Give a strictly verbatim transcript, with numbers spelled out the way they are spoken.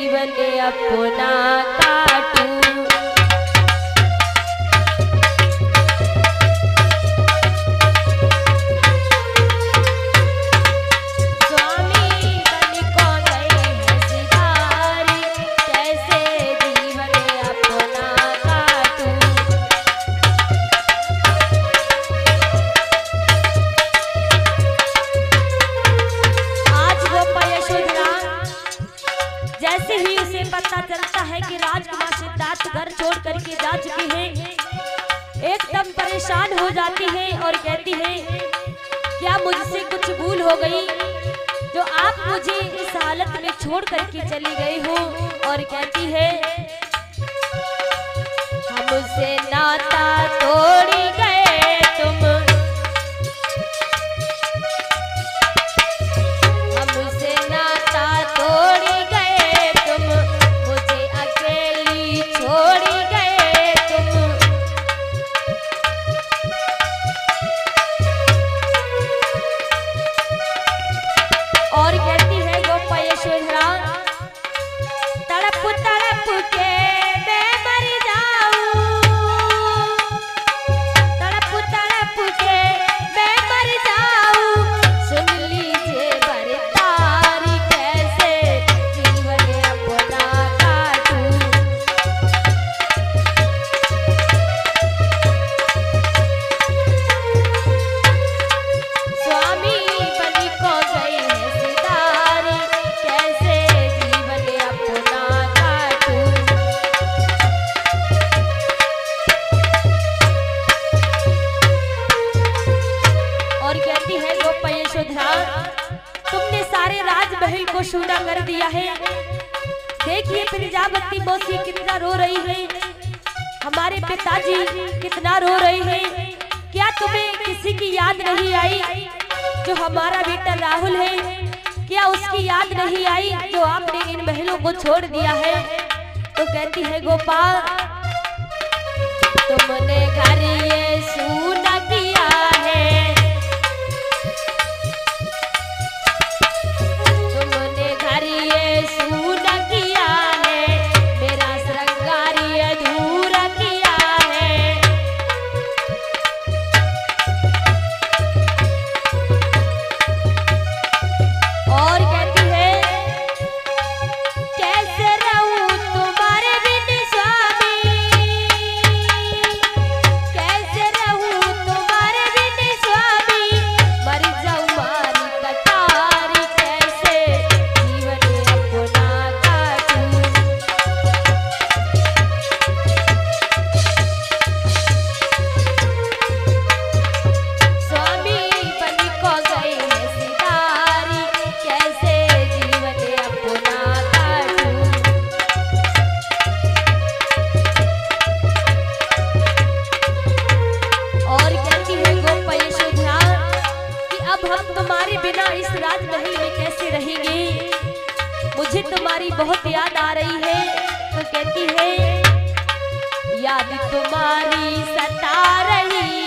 जीवन अपना काटूं। जैसे ही उसे पता चलता है कि राजकुमार सिद्धार्थ घर छोड़ करके जा चुके हैं, एकदम परेशान हो जाती है और कहती है, क्या मुझसे कुछ भूल हो गई जो आप मुझे इस हालत में छोड़ करके चली गई हो। और कहती है, हमसे नाता तोड़ी गए तुम, हमसे नाता तोड़ी गए तुम, मुझे अकेली छोड़ी गए तुम। और कहती है गोपा यशोधरा, तड़प तड़प के मैं मर जाऊं, तड़प तड़प के मैं मर जाऊं, सुन लीजिए बरतारी कैसे जीवन अपना काटूं। स्वामी बनी को गई है सितारी, कैसे जीवन अपना काटूं। और कहती है गोपा यशोधरा, तुमने सारे राजमहल को सूना कर दिया है। देखिए प्रजापति मौसी कितना रो रही है, हमारे पिताजी कितना रो रहे हैं। क्या तुम्हें किसी की याद नहीं आई जो हमारा बेटा राहुल है? क्या उसकी याद नहीं आई जो आपने इन महलों को छोड़ दिया है? तो कहती है गोपाल, तुमने घर ये सूना किया है, तुमने घर ये सूना किया है, मेरा श्रृंगार अधूरा किया है। और कहती है, कैसे रहूं तुम्हारे बिन स्वामी, कैसे रहूं तुम्हारे बिन स्वामी, मर जाऊं मारी कटारी, कैसे जीवन अपना काटूं। स्वामी बनी को गई है सितारी, कैसे जीवन अपना काटूं। और कहती है गोपा यशोधरा कि अब हम तुम्हारे बिना इस राजमहल में कैसे रहेंगे, मुझे तुम्हारी बहुत याद आ रही है। तो कहती है, याद तुम्हारी सता रही